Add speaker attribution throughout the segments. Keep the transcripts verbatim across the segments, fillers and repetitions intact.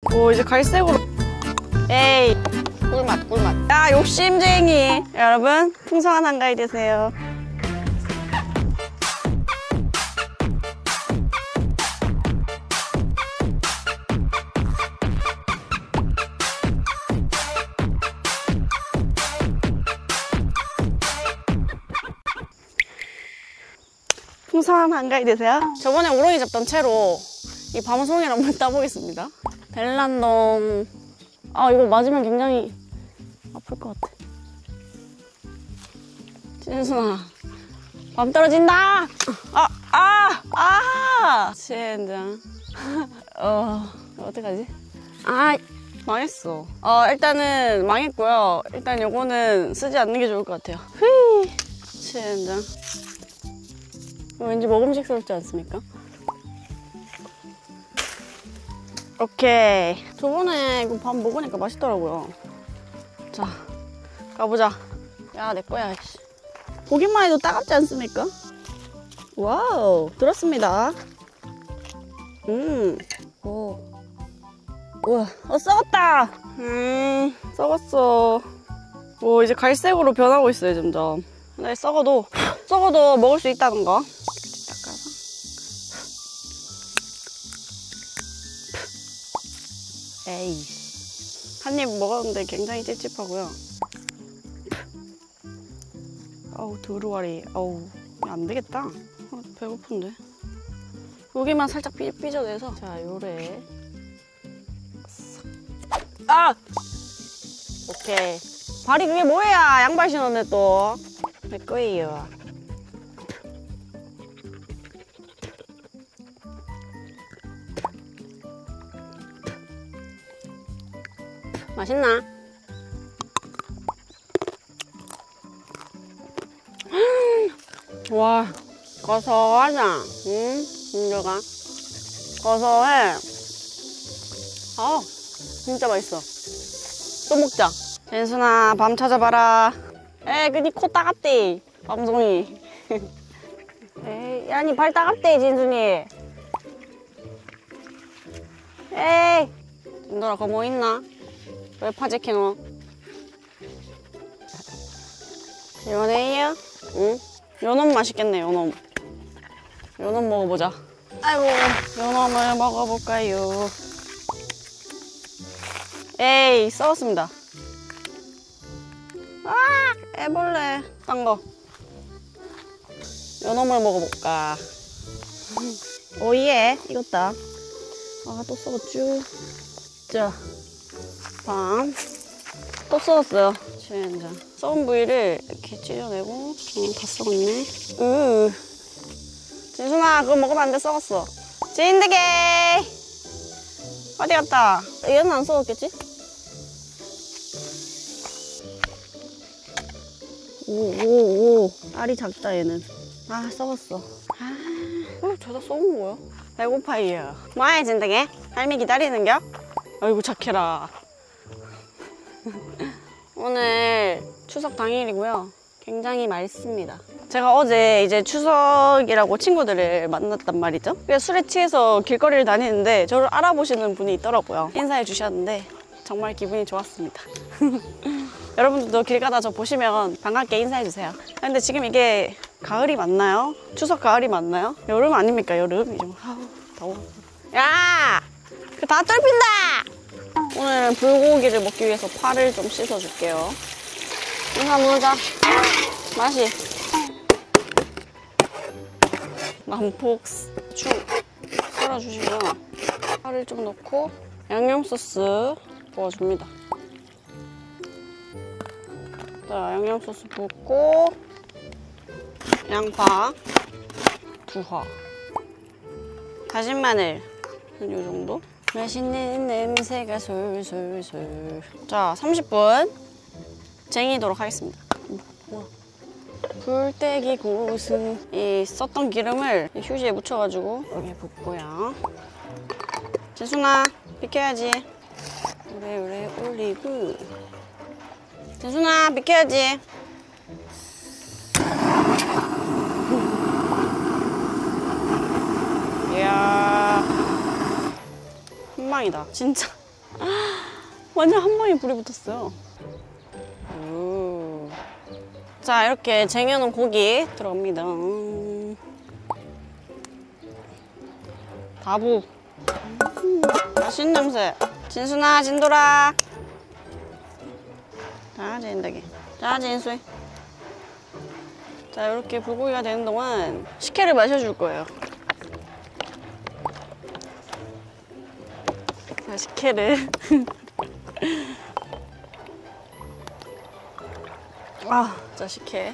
Speaker 1: 오, 이제 갈색으로. 에이, 꿀맛, 꿀맛. 야, 욕심쟁이. 여러분, 풍성한 한가위 되세요. 풍성한 한가위 되세요. 저번에 우렁이 잡던 채로 이 밤송이를 한번 따보겠습니다. 벨란동. 아, 이거 맞으면 굉장히 아플 것 같아. 진순아, 밤 떨어진다. 아, 아, 아. 젠장. 어, 어떡하지? 아, 망했어. 어, 일단은 망했고요. 일단 요거는 쓰지 않는 게 좋을 것 같아요. 휘. 젠장. 왠지 먹음직스럽지 않습니까? 오케이. 저번에 이거 밥 먹으니까 맛있더라고요. 자, 가보자. 야, 내 거야. 보기만 해도 따갑지 않습니까? 와우, 들었습니다. 음, 오, 우와, 어, 썩었다. 음, 썩었어. 오, 이제 갈색으로 변하고 있어요, 점점. 근데 썩어도, 썩어도 먹을 수 있다는 거. 에이, 한 입 먹었는데 굉장히 찝찝하고요. 아우, 두루와리. 아우, 안 되겠다. 어, 배고픈데. 여기만 살짝 삐, 삐져내서. 자, 요래. 아! 오케이. 발이 그게 뭐야? 양발 신었네, 또. 내 거예요. 맛있나? 와, 고소하다. 응? 진저가 고소해. 아, 진짜 맛있어. 또 먹자. 젠순아, 밤 찾아봐라. 에이, 그니 코 따갑대, 밤송이. 에이, 야, 니 발 따갑대, 진순이. 에이, 진돌아, 그거 뭐 있나? 왜 파제키노? 연애야? 응? 연어는 맛있겠네, 연어. 연어 먹어보자. 아이고, 연어를 먹어볼까요? 에이, 썩었습니다. 아, 애벌레. 딴 거. 연어물 먹어볼까? 오예, 익었다. 아, 또 썩었쥬. 자. 밤. 또 썩었어요. 젠장. 썩은 부위를 이렇게 찢어내고. 음, 다 썩었네. 으. 진순아, 그거 먹으면 안 돼. 썩었어. 진드개! 어디 갔다? 얘는 안 썩었겠지? 오, 오, 오. 알이 작다, 얘는. 아, 썩었어. 아, 어, 저다 썩은 거야? 배고파요. 뭐해, 진드개? 할미 기다리는겨? 아이고, 착해라. 오늘 추석 당일이고요. 굉장히 맑습니다. 제가 어제 이제 추석이라고 친구들을 만났단 말이죠. 그래서 술에 취해서 길거리를 다니는데 저를 알아보시는 분이 있더라고요. 인사해 주셨는데 정말 기분이 좋았습니다. 여러분들도 길 가다 저 보시면 반갑게 인사해 주세요. 근데 지금 이게 가을이 맞나요? 추석 가을이 맞나요? 여름 아닙니까? 여름? 이제 아우, 더워. 야! 그 다 뚫힌다! 오늘은 불고기를 먹기 위해서 파를 좀 씻어줄게요. 인사 먹자. 맛이. 난폭추 썰어주시고요. 파를 좀 넣고 양념 소스 부어줍니다. 자, 양념 소스 붓고 양파 두 화, 다진 마늘 한 요 정도. 맛있는 냄새가 솔솔솔. 자, 삼십 분 쟁이도록 하겠습니다. 우와. 불떼기 고수. 이 썼던 기름을 휴지에 묻혀가지고 여기 붓고요. 진순아, 비켜야지. 오래오래 올리고. 진순아, 비켜야지. 이야, 한방이다. 진짜 완전 한 번에 불이 붙었어요. 오. 자, 이렇게 쟁여놓은 고기 들어갑니다. 음. 다부. 음, 맛있는 냄새. 진순아, 진돌아. 자, 진덕이. 자, 진수이. 자, 이렇게 불고기가 되는 동안 식혜를 마셔줄 거예요. 자, 식혜를. 아, 자, 식혜.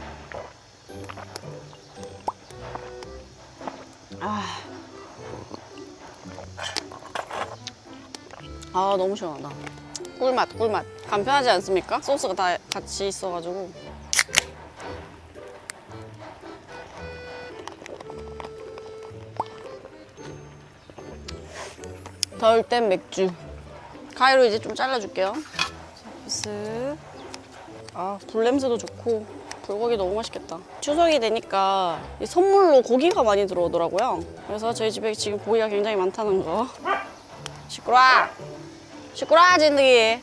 Speaker 1: 아. 아, 너무 시원하다. 꿀맛, 꿀맛. 간편하지 않습니까? 소스가 다 같이 있어가지고. 덜 땐 맥주. 가위로 이제 좀 잘라줄게요. 쓱. 아, 불 냄새도 좋고 불고기 너무 맛있겠다. 추석이 되니까 이 선물로 고기가 많이 들어오더라고요. 그래서 저희 집에 지금 고기가 굉장히 많다는 거. 시끄러워! 시끄러워, 진득이!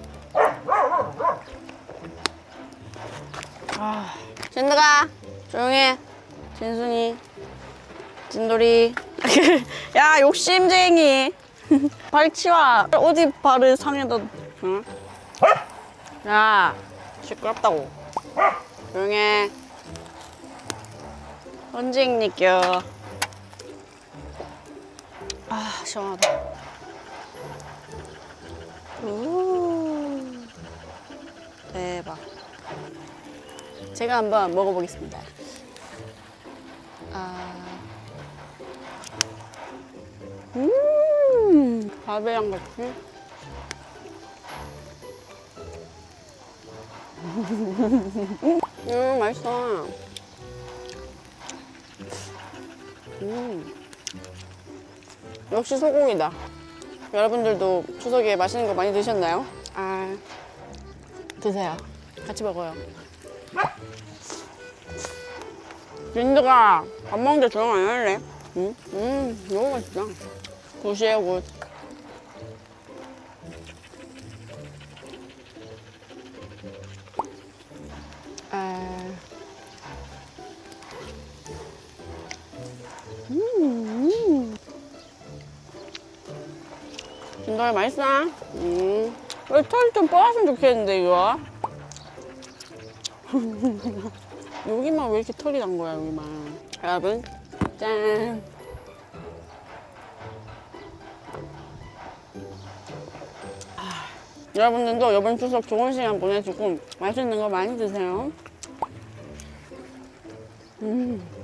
Speaker 1: 아, 진득아! 조용해. 진순이. 진돌이. 야, 욕심쟁이. 발 치워. 어디 발을 상에다. 응? 야, 시끄럽다고. 조용해. 언제입니까? 아, 시원하다. 오, 대박. 제가 한번 먹어보겠습니다. 아, 음, 밥이랑 같이. 음, 맛있어. 음, 역시 소고기다. 여러분들도 추석에 맛있는 거 많이 드셨나요? 아, 드세요. 같이 먹어요. 민드가 밥 먹는데 조용 안 할래? 음, 음, 너무 맛있다. 굿이에요, 굿. 아, 음, 진짜 맛있어. 음, 왜 털이 좀 뻗었으면 좋겠는데, 이거? 여기만 왜 이렇게 털이 난 거야, 여기만. 여러분, 짠! 아, 여러분들도 이번 추석 좋은 시간 보내시고 맛있는 거 많이 드세요. 음.